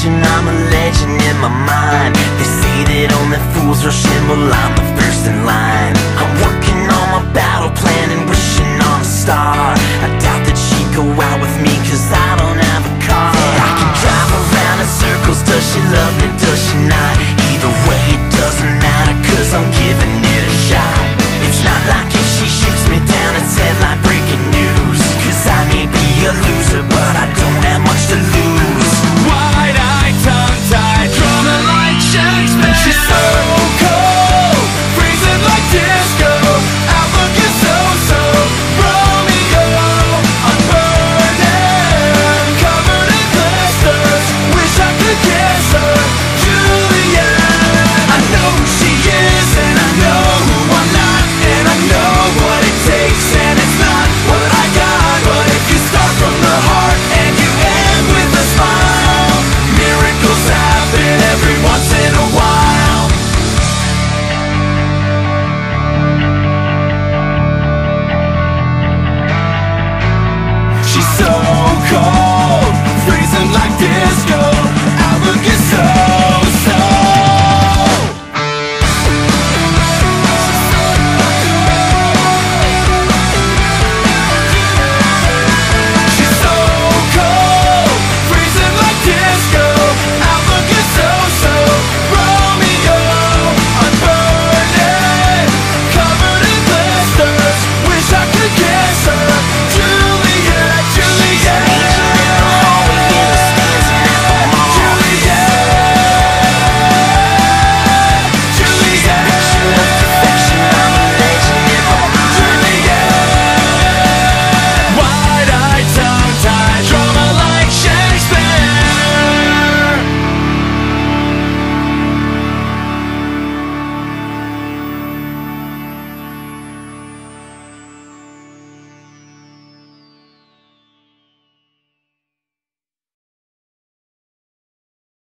attention, I'm a legend in my mind. They say that only fools rush in, well I'm the first in line. I'm working on my battle plan and wishing on a star. I doubt that she'd go out with me cause I don't have a car. I can drive around in circles, does she love me, does she not? Either way it doesn't matter cause I'm giving it a shot. It's not like if she shoots me down it's headline breaking news. Cause I may be a loser but I don't have much to lose. Wide-eyed, tongue-tied, drumming like Shakespeare. She's so cold, freezing like disco, out looking so Romeo. I'm burning, covered in blisters, wish I could kiss her, Juliet. I know who she is and I know who I'm not, and I know what it takes and it's not what I got. But if you start from the heart and you end with a smile, miracles happen every once in a while. She's so cold.